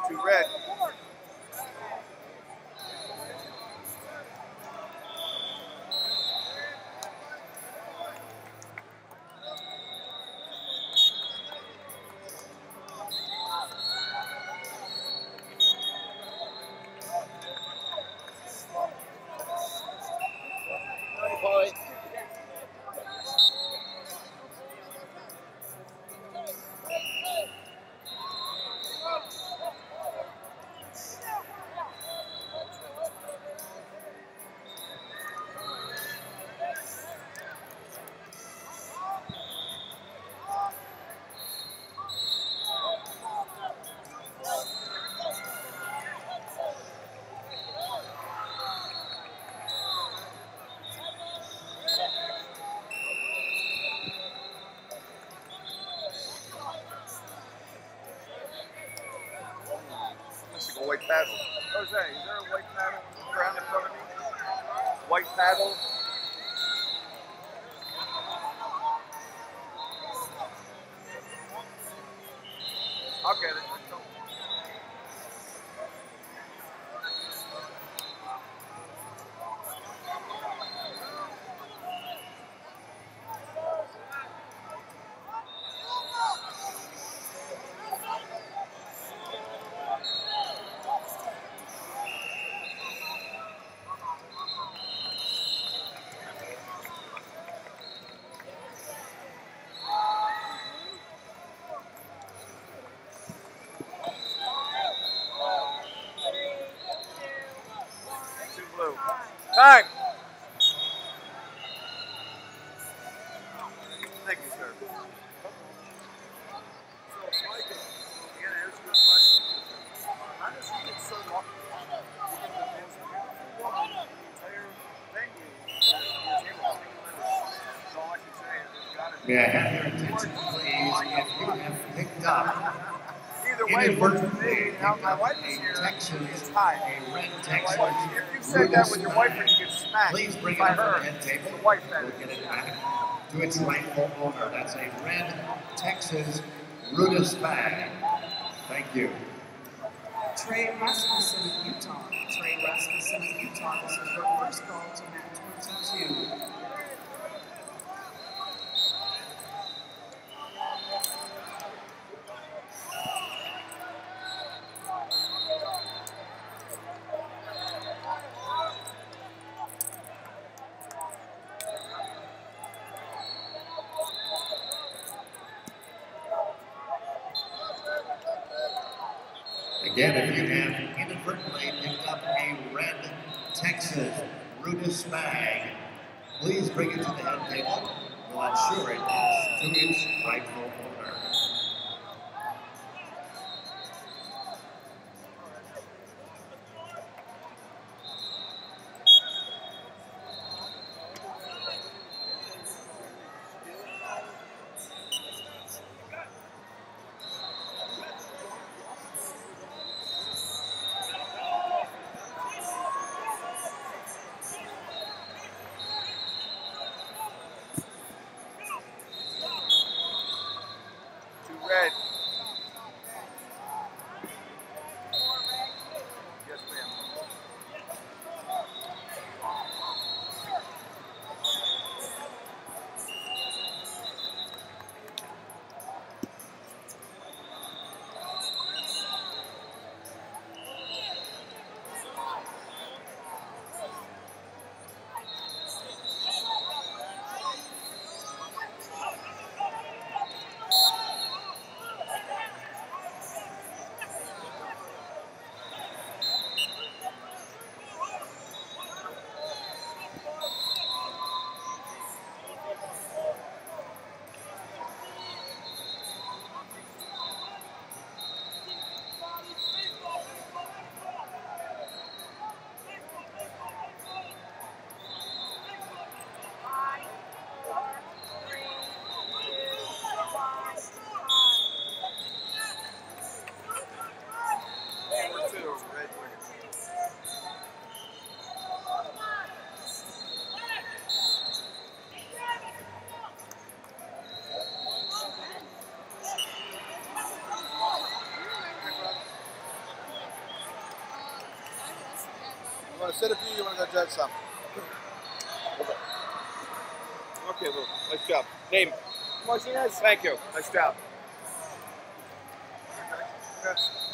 2 red. White paddle. Jose, is there a white paddle on the ground in front of me? White paddle. I'll get it. Time. Thank you, sir. So, Mike, I'm going to ask you a question. How does he get so lucky? The entire venue is able to that's all I can say. May I have your attention, please? If you have picked up either way, it works with me. Now, my wife is here. It's high. A red Texas. If you said that with your wife and you get smacked, please bring it by up her, to the head table. the wife We'll get it back to its rightful owner. That's a red Texas Rudis bag. Thank you. Trey Rasmussen of Utah. Trey Rasmussen of Utah. This is your first call to mat 22. Again, if you have inadvertently picked up a red Texas Rudis bag, please bring it to the head table. We'll ensure it is to its rightful owner. want to sit a few? You want to go judge some? Okay, Lou. Nice job. Name? Martinez. Thank you. Nice job. Okay.